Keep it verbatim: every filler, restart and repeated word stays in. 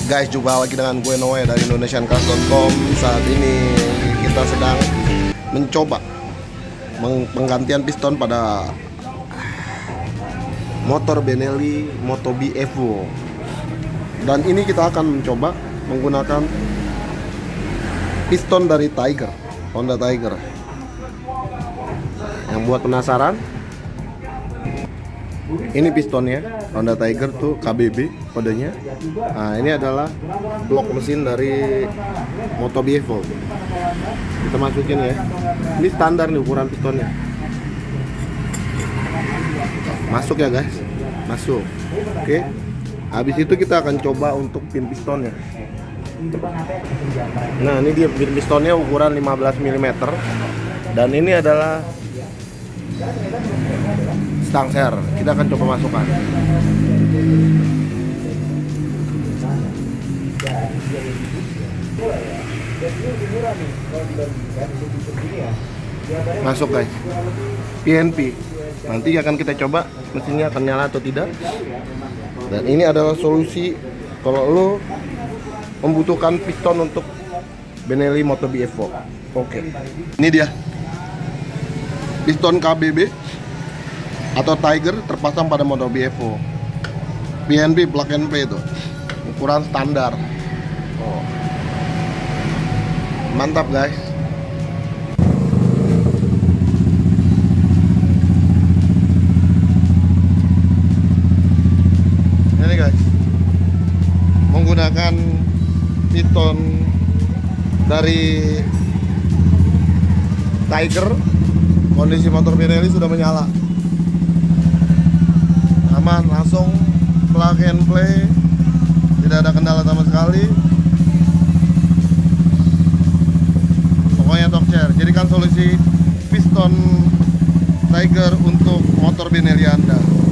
Guys, jumpa lagi dengan gue Noe dari Indonesian Cars dot com. Saat ini kita sedang mencoba penggantian piston pada motor Benelli Moto B Evo. Dan ini kita akan mencoba menggunakan piston dari Tiger, Honda Tiger. Yang buat penasaran, ini pistonnya Honda Tiger tuh K B B kodenya. Nah, ini adalah blok mesin dari Moto B Evo. Kita masukin ya. Ini standar nih ukuran pistonnya. Masuk ya guys, masuk. Oke. Habis itu kita akan coba untuk pin pistonnya. Nah, ini dia pin pistonnya ukuran lima belas milimeter. Dan ini adalah stang ser. Kita akan coba masukkan. Masuk guys. P N P. Nanti akan kita coba mesinnya akan nyala atau tidak. Dan ini adalah solusi kalau lo membutuhkan piston untuk Benelli Moto B Evo. Oke. Ini dia. Piston K B B atau Tiger terpasang pada Moto B Evo. P N P plug and play itu. Ukuran standar. Oh. Mantap guys. Ini guys, menggunakan piston dari Tiger, kondisi motor Benelli sudah menyala. Aman, langsung plug and play, tidak ada kendala sama sekali. Pokoknya top share. Jadikan solusi piston Tiger untuk motor Benelli Anda.